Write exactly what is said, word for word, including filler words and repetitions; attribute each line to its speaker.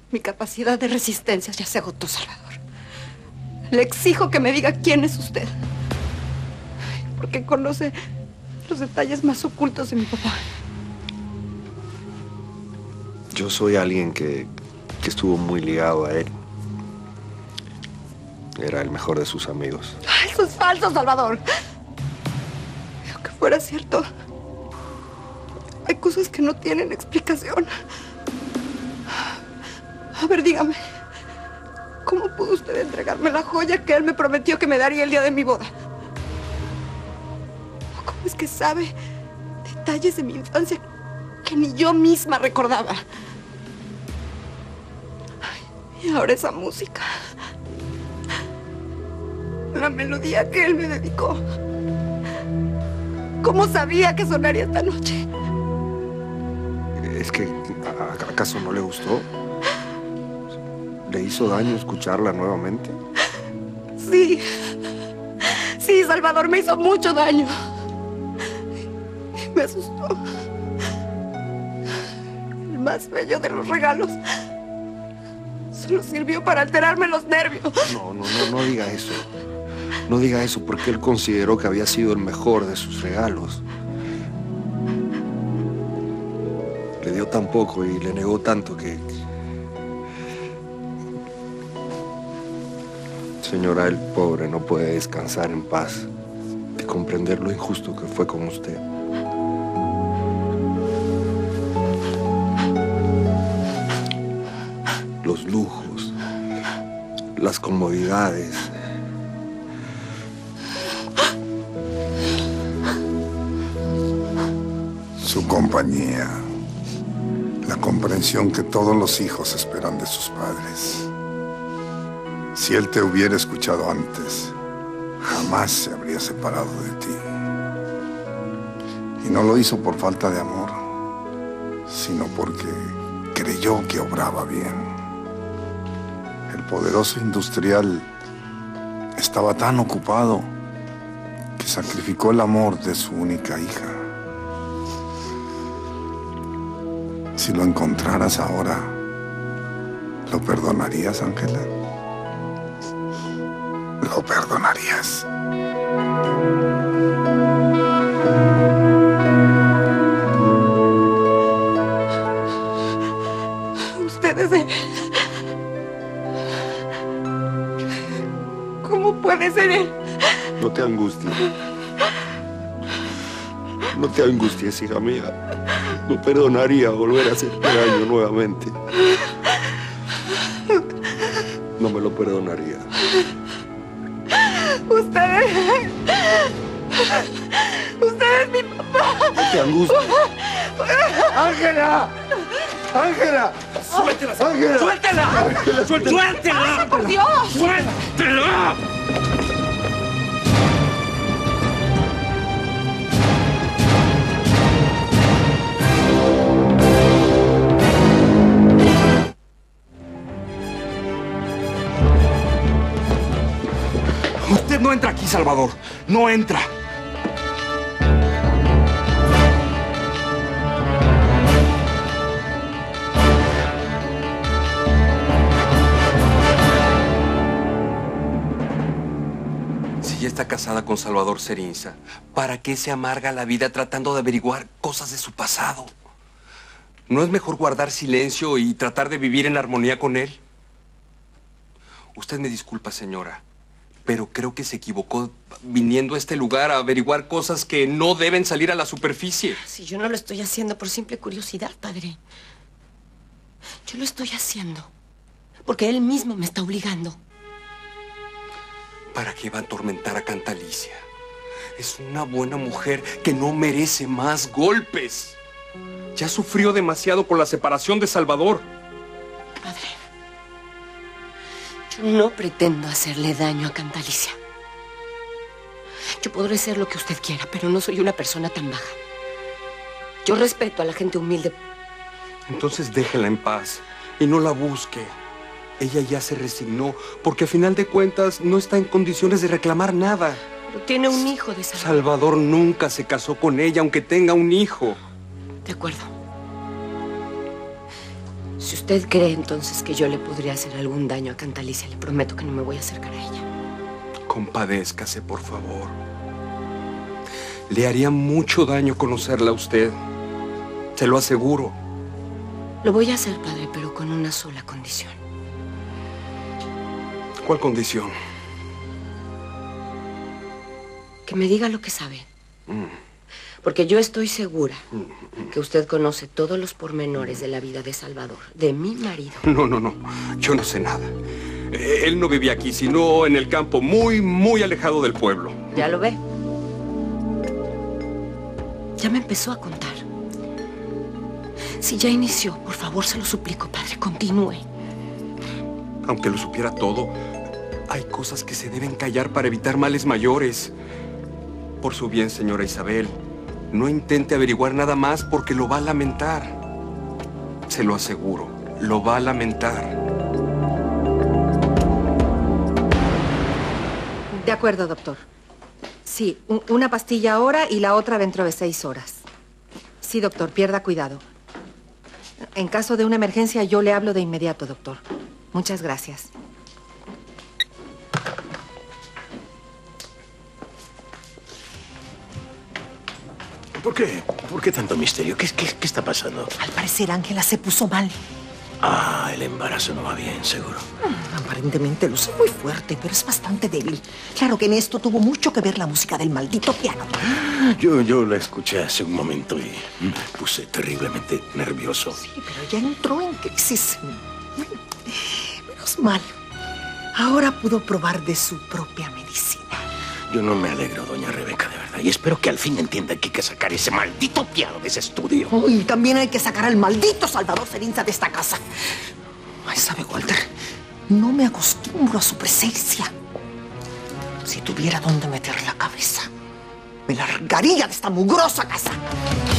Speaker 1: Mi capacidad de resistencia ya se agotó, Salvador. Le exijo que me diga quién es usted. Porque conoce los detalles más ocultos de mi papá.
Speaker 2: Yo soy alguien que, que estuvo muy ligado a él. Era el mejor de sus amigos.
Speaker 1: Eso es falso, Salvador. Aunque fuera cierto, hay cosas que no tienen explicación. A ver, dígame, ¿cómo pudo usted entregarme la joya que él me prometió que me daría el día de mi boda? ¿Cómo es que sabe detalles de mi infancia que ni yo misma recordaba? Ay, y ahora esa música. La melodía que él me dedicó. ¿Cómo sabía que sonaría esta noche?
Speaker 2: Es que, ¿acaso no le gustó? ¿Le hizo daño escucharla nuevamente?
Speaker 1: Sí. Sí, Salvador, me hizo mucho daño. Me asustó. El más bello de los regalos solo sirvió para alterarme los nervios.
Speaker 2: No, no, no, no diga eso. No diga eso porque él consideró que había sido el mejor de sus regalos. Le dio tan poco y le negó tanto que... Señora, el pobre no puede descansar en paz y comprender lo injusto que fue con usted. Los lujos, las comodidades.
Speaker 3: Su compañía, la comprensión que todos los hijos esperan de sus padres. Si él te hubiera escuchado antes, jamás se habría separado de ti. Y no lo hizo por falta de amor, sino porque creyó que obraba bien. El poderoso industrial estaba tan ocupado que sacrificó el amor de su única hija. Si lo encontraras ahora, ¿lo perdonarías, Ángela? ¿Lo perdonarías?
Speaker 1: Ustedes... de... ¿Cómo puede ser él?
Speaker 2: No te angusties. No te angusties, hija mía. No perdonaría volver a hacerte daño nuevamente. No me lo perdonaría.
Speaker 1: Ustedes... Usted es mi papá.
Speaker 2: No te angusties. ¡Ángela! ¡Ángela!
Speaker 4: ¡Suéltela!
Speaker 2: ¡Ángela!
Speaker 4: ¡Suéltela!
Speaker 2: ¡Ángela!
Speaker 4: ¡Suéltela!
Speaker 1: ¡Ay, por Dios!
Speaker 4: ¡Suéltela! Usted no entra aquí, Salvador. No entra. Si ya está casada con Salvador Cerinza, ¿para qué se amarga la vida tratando de averiguar cosas de su pasado? ¿No es mejor guardar silencio y tratar de vivir en armonía con él? Usted me disculpa, señora, pero creo que se equivocó viniendo a este lugar a averiguar cosas que no deben salir a la superficie.
Speaker 5: Si yo no lo estoy haciendo por simple curiosidad, padre. Yo lo estoy haciendo porque él mismo me está obligando.
Speaker 4: ¿Para qué va a atormentar a Cantalicia? Es una buena mujer que no merece más golpes. Ya sufrió demasiado con la separación de Salvador.
Speaker 5: Padre, yo no pretendo hacerle daño a Cantalicia. Yo podré ser lo que usted quiera, pero no soy una persona tan baja. Yo respeto a la gente humilde.
Speaker 4: Entonces déjela en paz y no la busque. Ella ya se resignó porque a final de cuentas no está en condiciones de reclamar nada.
Speaker 5: Pero tiene un hijo de Salvador.
Speaker 4: Salvador nunca se casó con ella, aunque tenga un hijo.
Speaker 5: De acuerdo. Si usted cree entonces que yo le podría hacer algún daño a Cantalicia, le prometo que no me voy a acercar a ella.
Speaker 4: Compadézcase, por favor. Le haría mucho daño conocerla a usted. Se lo aseguro.
Speaker 5: Lo voy a hacer, padre, pero con una sola condición.
Speaker 4: ¿Cuál condición?
Speaker 5: Que me diga lo que sabe.
Speaker 4: Mm.
Speaker 5: Porque yo estoy segura que usted conoce todos los pormenores de la vida de Salvador, de mi marido.
Speaker 4: No, no, no. Yo no sé nada. Eh, Él no vivía aquí, sino en el campo, muy, muy alejado del pueblo.
Speaker 5: ¿Ya lo ve? Ya me empezó a contar. Si ya inició, por favor, se lo suplico, padre, continúe.
Speaker 4: Aunque lo supiera todo, hay cosas que se deben callar para evitar males mayores. Por su bien, señora Isabel, no intente averiguar nada más porque lo va a lamentar. Se lo aseguro, lo va a lamentar.
Speaker 6: De acuerdo, doctor. Sí, un- una pastilla ahora y la otra dentro de seis horas. Sí, doctor, pierda cuidado. En caso de una emergencia, yo le hablo de inmediato, doctor. Muchas gracias.
Speaker 7: ¿Por qué? ¿Por qué tanto misterio? ¿Qué, qué, qué está pasando?
Speaker 8: Al parecer, Ángela se puso mal.
Speaker 7: Ah, el embarazo no va bien, seguro.
Speaker 8: Aparentemente luce muy fuerte, pero es bastante débil. Claro que en esto tuvo mucho que ver la música del maldito piano.
Speaker 7: Yo, yo la escuché hace un momento y me puse terriblemente nervioso.
Speaker 8: Sí, pero ya entró en crisis. Menos mal. Ahora pudo probar de su propia medicina.
Speaker 7: Yo no me alegro, doña Rebeca, de verdad. Y espero que al fin entienda que hay que sacar ese maldito piano de ese estudio.
Speaker 8: Y también hay que sacar al maldito Salvador Cerinza de esta casa. Ay, ¿sabe, Walter? No me acostumbro a su presencia. Si tuviera dónde meter la cabeza, me largaría de esta mugrosa casa.